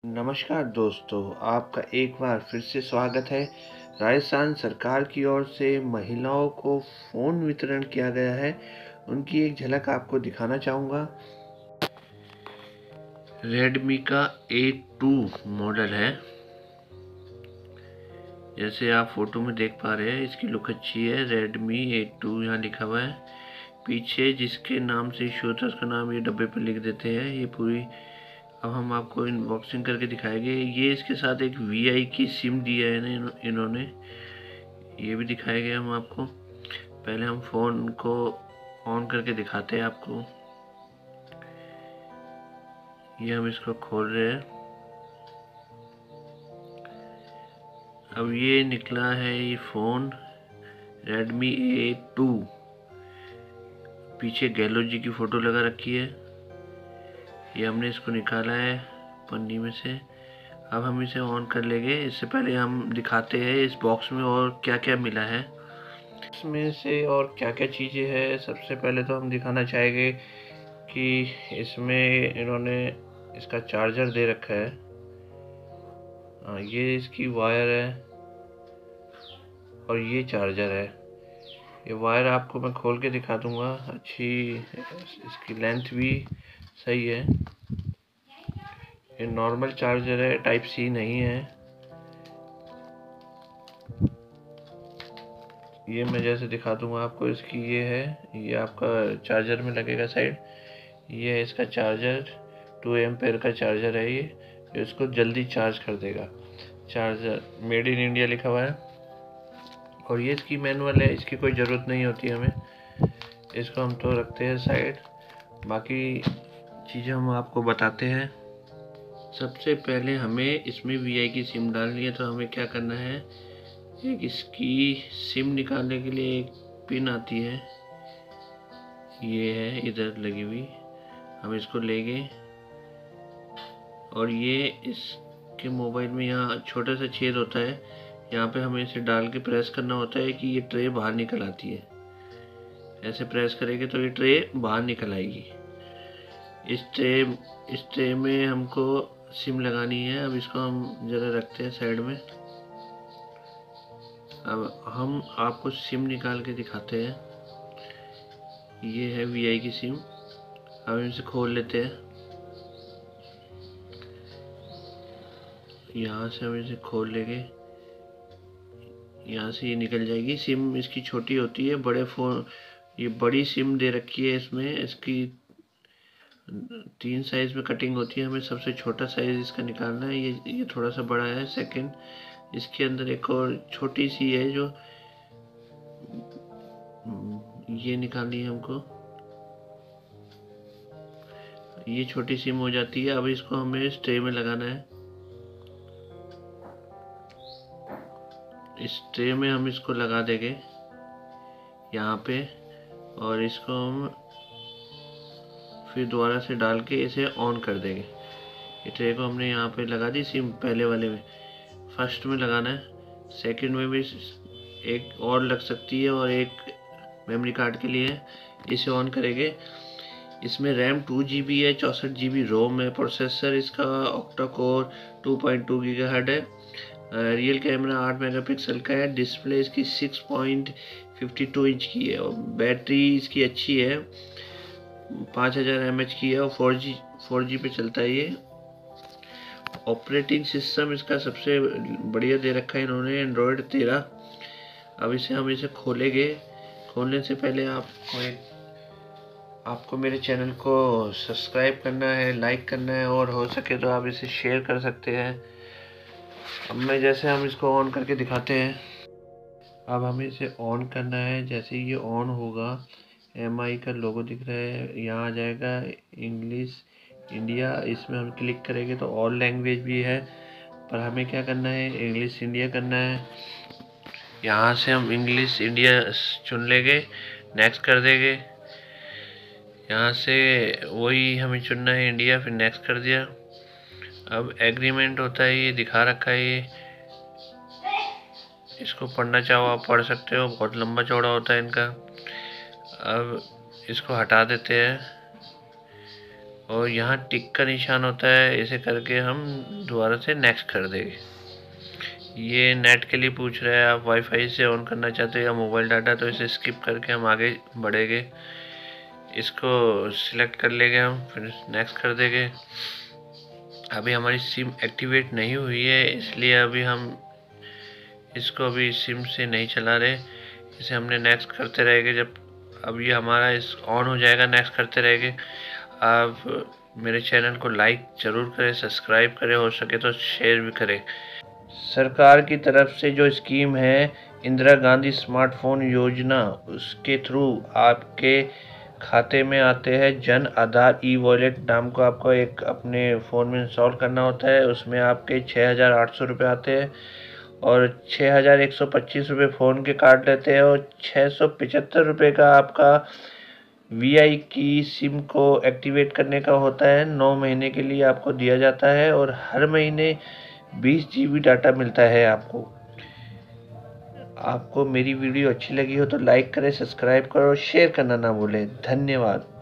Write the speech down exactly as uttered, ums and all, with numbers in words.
नमस्कार दोस्तों, आपका एक बार फिर से स्वागत है। राजस्थान सरकार की ओर से महिलाओं को फ़ोन वितरण किया गया है, उनकी एक झलक आपको दिखाना चाहूँगा। रेडमी का ए टू मॉडल है, जैसे आप फोटो में देख पा रहे हैं। इसकी लुक अच्छी है। रेडमी ए टू यहाँ लिखा हुआ है। पीछे जिसके नाम से शो था उसका नाम ये डब्बे पर लिख देते हैं। ये पूरी अब हम आपको अनबॉक्सिंग करके दिखाएंगे। ये इसके साथ एक वी आई की सिम दिया है ना इन्होंने, ये भी दिखाएंगे हम आपको। पहले हम फ़ोन को ऑन करके दिखाते हैं आपको। ये हम इसको खोल रहे हैं। अब ये निकला है ये फ़ोन रेडमी ए टू। पीछे गैलो जी की फ़ोटो लगा रखी है। ये हमने इसको निकाला है पन्नी में से। अब हम इसे ऑन कर लेंगे। इससे पहले हम दिखाते हैं इस बॉक्स में और क्या क्या मिला है। इसमें से और क्या क्या चीज़ें हैं, सबसे पहले तो हम दिखाना चाहेंगे कि इसमें इन्होंने इसका चार्जर दे रखा है। आ, ये इसकी वायर है और ये चार्जर है। ये वायर आपको मैं खोल के दिखा दूंगा। अच्छी इसकी लेंथ भी सही है। ये नॉर्मल चार्जर है, टाइप सी नहीं है। ये मैं जैसे दिखा दूंगा आपको। इसकी ये है, ये आपका चार्जर में लगेगा साइड। ये है इसका चार्जर, टू एम्पेयर का चार्जर है ये। इसको जल्दी चार्ज कर देगा। चार्जर मेड इन इंडिया लिखा हुआ है। और ये इसकी मैनुअल है, इसकी कोई ज़रूरत नहीं होती हमें। इसको हम तो रखते हैं साइड, बाकी चीज़ें हम आपको बताते हैं। सबसे पहले हमें इसमें वी आई की सिम डालनी है, तो हमें क्या करना है, एक इसकी सिम निकालने के लिए एक पिन आती है, ये है इधर लगी हुई। हम इसको लेंगे और ये इसके मोबाइल में यहाँ छोटा सा छेद होता है, यहाँ पे हमें इसे डाल के प्रेस करना होता है कि ये ट्रे बाहर निकल आती है। ऐसे प्रेस करेंगे तो ये ट्रे बाहर निकल आएगी। इस ट्रे इस ट्रे में हमको सिम लगानी है। अब इसको हम जरा रखते हैं साइड में। अब हम आपको सिम निकाल के दिखाते हैं। ये है वी आई की सिम। अब हम इसे खोल लेते हैं। यहाँ से हम इसे खोल लेंगे, यहाँ से ये निकल जाएगी। सिम इसकी छोटी होती है, बड़े फ़ोन ये बड़ी सिम दे रखी है इसमें। इसकी तीन साइज़ में कटिंग होती है, हमें सबसे छोटा साइज़ इसका निकालना है। ये ये थोड़ा सा बड़ा है। सेकंड, इसके अंदर एक और छोटी सी है जो ये निकालनी है हमको। ये छोटी सिम हो जाती है। अब इसको हमें इस ट्रे में लगाना है। इस ट्रे में हम इसको लगा देंगे यहाँ पे, और इसको हम फिर दोबारा से डाल के इसे ऑन कर देंगे। ये ट्रे को हमने यहाँ पे लगा दी सिम पहले वाले में। फर्स्ट में लगाना है, सेकंड में भी एक और लग सकती है और एक मेमोरी कार्ड के लिए। इसे ऑन करेंगे। इसमें रैम टू जी बी है, चौंसठ जी बी रोम है। प्रोसेसर इसका octa core two point two gigahertz है। रियल कैमरा आठ मेगापिक्सल का है। डिस्प्ले इसकी six point fifty two inch की है और बैटरी इसकी अच्छी है, पाँच हज़ार एम एच की है और फोर जी फोर जी पे चलता है ये। ऑपरेटिंग सिस्टम इसका सबसे बढ़िया दे रखा है इन्होंने, एंड्रॉयड तेरह। अब इसे हम इसे खोलेंगे। खोलने से पहले आपको एक आपको मेरे चैनल को सब्सक्राइब करना है, लाइक करना है, और हो सके तो आप इसे शेयर कर सकते हैं। अब मैं जैसे हम इसको ऑन करके दिखाते हैं। अब हमें इसे ऑन करना है। जैसे ये ऑन होगा, एम आई का लोगो दिख रहा है, यहाँ आ जाएगा इंग्लिश इंडिया। इसमें हम क्लिक करेंगे तो ऑल लैंग्वेज भी है, पर हमें क्या करना है, इंग्लिश इंडिया करना है। यहाँ से हम इंग्लिश इंडिया चुन लेंगे, नेक्स्ट कर देंगे। यहाँ से वही हमें चुनना है इंडिया, फिर नेक्स्ट कर दिया। अब एग्रीमेंट होता है, ये दिखा रखा है। ये इसको पढ़ना चाहो आप पढ़ सकते हो, बहुत लंबा चौड़ा होता है इनका। अब इसको हटा देते हैं। और यहाँ टिक का निशान होता है, इसे करके हम दोबारा से नेक्स्ट कर देंगे। ये नेट के लिए पूछ रहा है, आप वाईफाई से ऑन करना चाहते हो या मोबाइल डाटा, तो इसे स्किप करके हम आगे बढ़ेंगे। इसको सिलेक्ट कर लेंगे हम, फिर नेक्स्ट कर देंगे। अभी हमारी सिम एक्टिवेट नहीं हुई है, इसलिए अभी हम इसको अभी सिम से नहीं चला रहे। इसे हमने नेक्स्ट करते रहेंगे। जब अब ये हमारा इस ऑन हो जाएगा, नेक्स्ट करते रहेंगे। आप मेरे चैनल को लाइक ज़रूर करें, सब्सक्राइब करें, हो सके तो शेयर भी करें। सरकार की तरफ से जो स्कीम है इंदिरा गांधी स्मार्टफोन योजना, उसके थ्रू आपके खाते में आते हैं जन आधार ई वॉलेट नाम को आपको एक अपने फ़ोन में इंस्टॉल करना होता है। उसमें आपके छः हज़ार आठ सौ रुपये आते हैं और छः हज़ार एक सौ पच्चीस रुपये फ़ोन के काट लेते हैं और छः सौ पचहत्तर रुपये का आपका वी आई की सिम को एक्टिवेट करने का होता है। नौ महीने के लिए आपको दिया जाता है और हर महीने बीस जी बी डाटा मिलता है आपको। आपको मेरी वीडियो अच्छी लगी हो तो लाइक करें, सब्सक्राइब करो और शेयर करना ना भूलें। धन्यवाद।